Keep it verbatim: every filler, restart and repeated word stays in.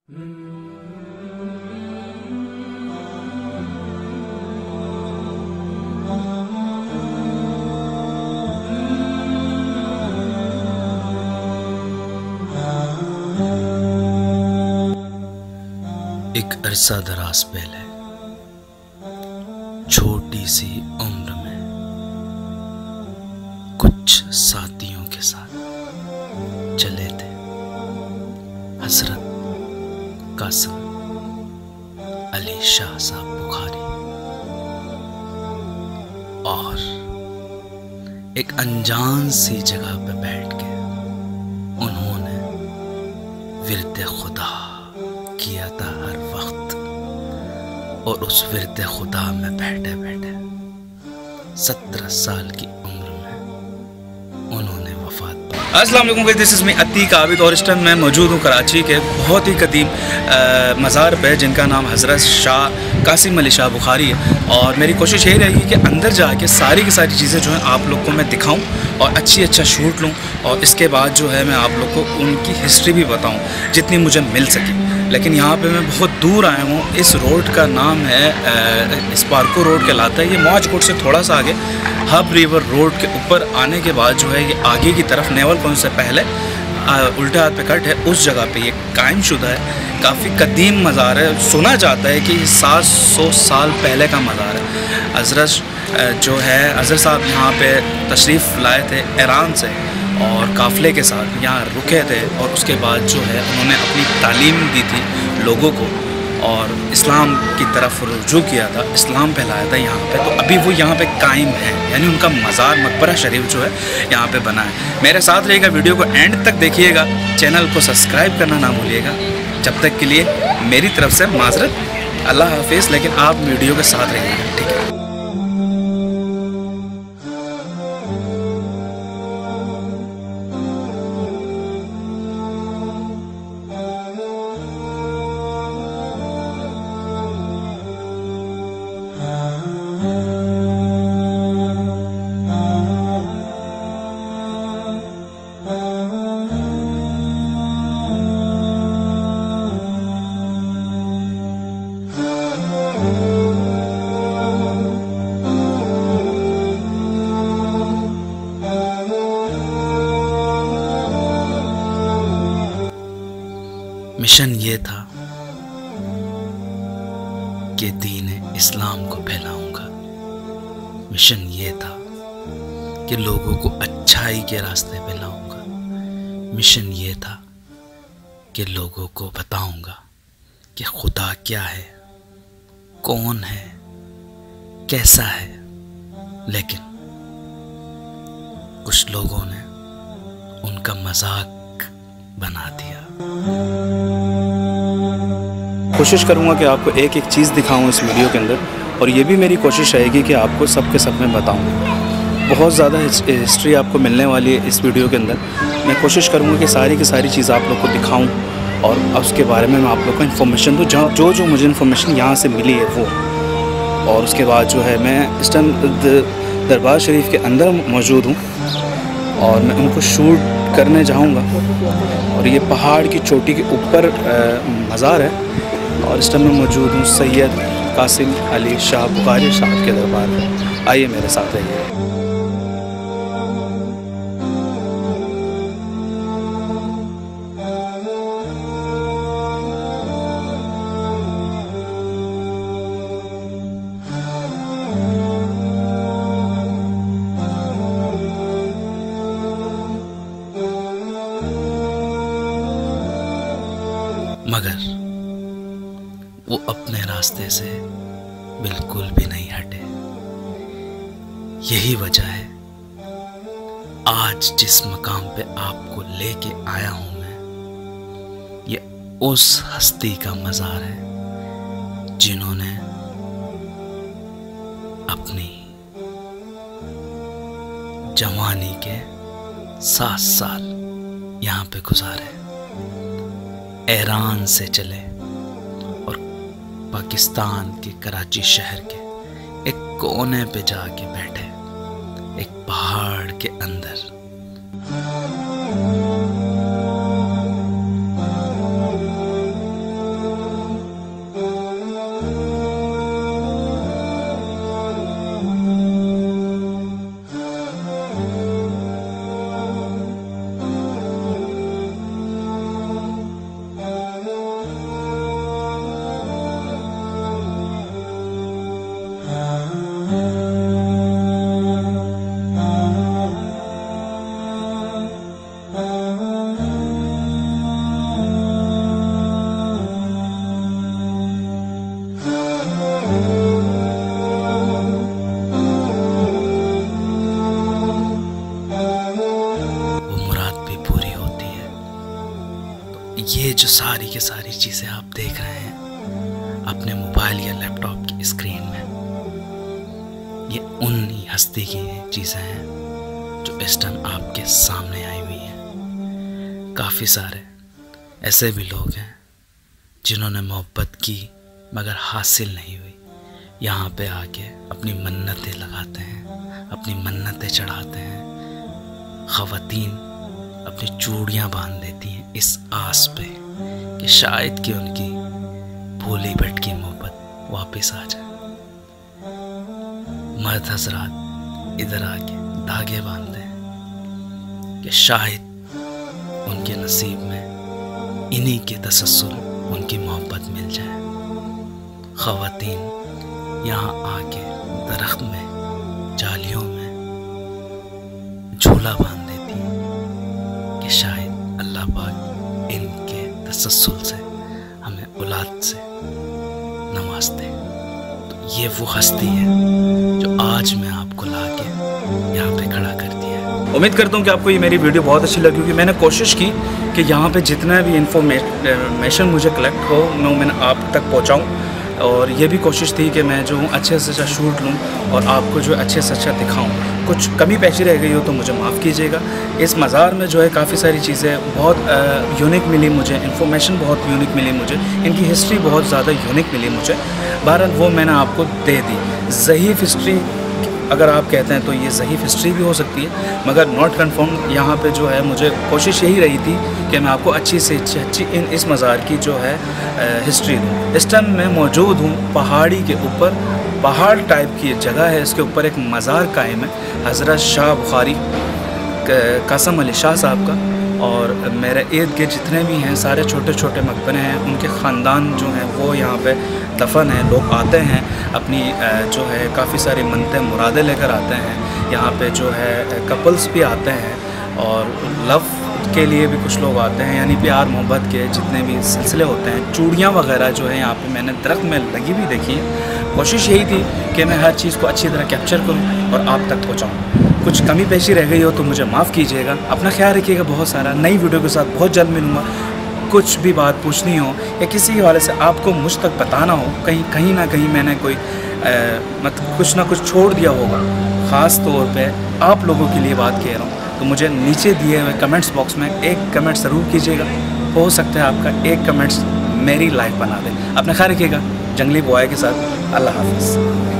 एक अरसा दराज पहले छोटी सी उम्र में कुछ साथियों के साथ चले थे हजरत कासिम अली शाह साहब बुखारी, और एक अनजान सी जगह पे बैठ के उन्होंने विरद खुदा किया था हर वक्त। और उस विरद खुदा में बैठे बैठे सत्रह साल की उम्र में उन्होंने वफात पाई। अस्सलाम वालेकुम, this is me Atiq Abid, और इस टाइम मैं मौजूद हूँ कराची के बहुत ही कदीम मज़ार पे जिनका नाम हज़रत शाह कासिम अली शाह बुखारी है। और मेरी कोशिश यही रहेगी कि अंदर जाके सारी की सारी चीज़ें जो हैं आप लोग को मैं दिखाऊं और अच्छी अच्छा शूट लूं, और इसके बाद जो है मैं आप लोग को उनकी हिस्ट्री भी बताऊं जितनी मुझे मिल सके। लेकिन यहाँ पे मैं बहुत दूर आया हूँ। इस रोड का नाम है स्पार्को रोड कहलाता है। ये मौजकोट से थोड़ा सा आगे हब रिवर रोड के ऊपर आने के बाद जो है ये आगे की तरफ नेवल पहुँच से पहले उल्टा हाथ पे कट है, उस जगह पे ये कायम शुदा है। काफ़ी कदीम मज़ार है। सुना जाता है कि सात सौ साल पहले का मज़ार है। हज़रत जो है हज़रत साहब यहाँ पे तशरीफ़ लाए थे ईरान से और काफ़िले के साथ यहाँ रुके थे, और उसके बाद जो है उन्होंने अपनी तालीम दी थी लोगों को और इस्लाम की तरफ रुजू किया था, इस्लाम फैलाया था यहाँ पे। तो अभी वो यहाँ पे कायम है, यानी उनका मज़ार मकबरा शरीफ जो है यहाँ पे बना है। मेरे साथ रहिएगा, वीडियो को एंड तक देखिएगा, चैनल को सब्सक्राइब करना ना भूलिएगा। जब तक के लिए मेरी तरफ से माजरत, अल्लाह हाफिज़, लेकिन आप वीडियो के साथ रहिएगा, ठीक है। मिशन ये था कि दीन इस्लाम को फैलाऊंगा। मिशन ये था कि लोगों को अच्छाई के रास्ते पे लाऊंगा। मिशन ये था कि लोगों को बताऊंगा कि खुदा क्या है, कौन है, कैसा है। लेकिन कुछ लोगों ने उनका मजाक बना दिया। कोशिश करूंगा कि आपको एक एक चीज़ दिखाऊं इस वीडियो के अंदर, और ये भी मेरी कोशिश रहेगी कि आपको सब के सब मैं बताऊं। बहुत ज़्यादा हिस्ट्री आपको मिलने वाली है इस वीडियो के अंदर। मैं कोशिश करूंगा कि सारी की सारी चीज़ आप लोग को दिखाऊं और उसके बारे में मैं आप लोग को इन्फॉर्मेशन दूँ, जहाँ जो जो मुझे इन्फॉर्मेशन यहाँ से मिली है वो। और उसके बाद जो है मैं इस टाइम दरबार शरीफ के अंदर मौजूद हूँ और मैं उनको शूट करने जाऊंगा। और ये पहाड़ की चोटी के ऊपर मज़ार है, और इस टाइम मैं मौजूद हूँ सैयद कासिम अली शाह बुखारी साहब के दरबार में। आइए मेरे साथ रहिए। मगर वो अपने रास्ते से बिल्कुल भी नहीं हटे। यही वजह है आज जिस मकाम पे आपको लेके आया हूं मैं, ये उस हस्ती का मज़ार है जिन्होंने अपनी जवानी के सात साल यहाँ पे गुजारे। ईरान से चले और पाकिस्तान के कराची शहर के एक कोने पे जाके बैठे, एक पहाड़ के अंदर। जो सारी की सारी चीज़ें आप देख रहे हैं अपने मोबाइल या लैपटॉप की स्क्रीन में, ये उन हस्ती की चीज़ें हैं जो इस टाइम आपके सामने आई हुई हैं। काफ़ी सारे ऐसे भी लोग हैं जिन्होंने मोहब्बत की मगर हासिल नहीं हुई, यहाँ पे आके अपनी मन्नतें लगाते हैं, अपनी मन्नतें चढ़ाते हैं। ख़वातीन अपनी चूड़ियाँ बांध देती हैं इस आस पे कि शायद कि उनकी भूली भटकी मोहब्बत वापस आ जाए। मर्द हजरात इधर आके धागे बांधते हैं कि शायद उनके नसीब में इन्हीं के तसल्सल उनकी मोहब्बत मिल जाए। ख़वातीन यहाँ आके दरख्त में, जालियों में झूला बांध देती हैं कि शायद अल्लाह पाक इनके तसल्सल से हमें औलाद से नवाज दे। तो ये वो हस्ती है जो आज मैं आपको लाके यहाँ पे खड़ा कर दिया है। उम्मीद करता हूँ कि आपको ये मेरी वीडियो बहुत अच्छी लगी होगी। मैंने कोशिश की कि यहाँ पे जितना भी इंफॉर्मेशन मुझे कलेक्ट हो मैं मैंने आप तक पहुँचाऊँ, और ये भी कोशिश थी कि मैं जो हूँ अच्छे से अच्छा शूट लूँ और आपको जो अच्छे से अच्छा दिखाऊँ। कुछ कमी पेशी रह गई हो तो मुझे माफ़ कीजिएगा। इस मज़ार में जो है काफ़ी सारी चीज़ें बहुत यूनिक मिली मुझे, इन्फॉर्मेशन बहुत यूनिक मिली मुझे, इनकी हिस्ट्री बहुत ज़्यादा यूनिक मिली मुझे। बहरहाल वो मैंने आपको दे दी। ज़हीफ़ हिस्ट्री अगर आप कहते हैं तो ये ज़हीफ़ हिस्ट्री भी हो सकती है, मगर नॉट कन्फर्म। यहाँ पे जो है मुझे कोशिश यही रही थी कि मैं आपको अच्छी से अच्छी अच्छी इन इस मज़ार की जो है हिस्ट्री दूँ। इस टाइम मैं मौजूद हूँ पहाड़ी के ऊपर, पहाड़ टाइप की जगह है, इसके ऊपर एक मज़ार कायम है हज़रत शाह बुखारी कासम अली शाह साहब का। और मेरे इर्द गिर्द जितने भी हैं सारे छोटे छोटे मकबरे हैं, उनके ख़ानदान जो हैं वो यहाँ पे दफन हैं। लोग आते हैं अपनी जो है काफ़ी सारी मनते मुरादें लेकर आते हैं। यहाँ पे जो है कपल्स भी आते हैं और लव के लिए भी कुछ लोग आते हैं, यानी प्यार मोहब्बत के जितने भी सिलसिले होते हैं। चूड़ियाँ वगैरह जो है यहाँ पे मैंने दरख्त में लगी हुई देखी है। कोशिश यही थी कि मैं हर चीज़ को अच्छी तरह कैप्चर करूँ और आप तक पहुँचाऊँ। कुछ कमी पेशी रह गई हो तो मुझे माफ़ कीजिएगा। अपना ख्याल रखिएगा बहुत सारा। नई वीडियो के साथ बहुत जल्द मिलूँगा। कुछ भी बात पूछनी हो या किसी हवाले से आपको मुझ तक बताना हो, कहीं कहीं ना कहीं मैंने कोई मतलब कुछ ना कुछ छोड़ दिया होगा, ख़ास तौर पे आप लोगों के लिए बात कह रहा हूँ, तो मुझे नीचे दिए हुए कमेंट्स बॉक्स में एक कमेंट ज़रूर कीजिएगा। हो सकता है आपका एक कमेंट्स मेरी लाइफ बना दे। अपना ख्याल रखिएगा। जंगली बॉय के साथ अल्लाह हाफ़िज़।